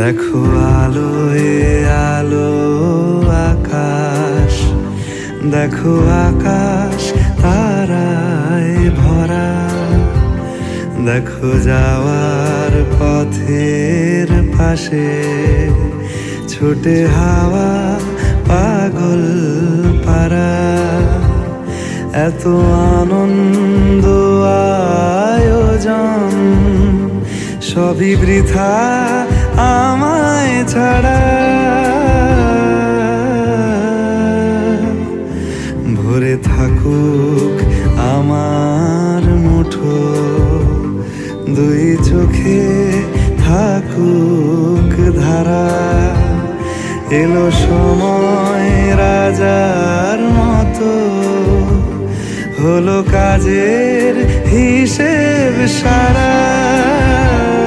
দেখো আলোয় আলো আকাশ, দেখো আকাশ তারায় ভরা, দেখো যাওয়ার পথের পাশে ছুটে হাওয়া পাগল পারা। এত আনন্দ আয়োজন সবই বৃথা আমায় ছাড়া। ভরে থাকুক আমার মুঠো, দুই চোখে থাকুক ধারা। এলো সময় রাজার মতো, হলো কাজের হিসেব সারা।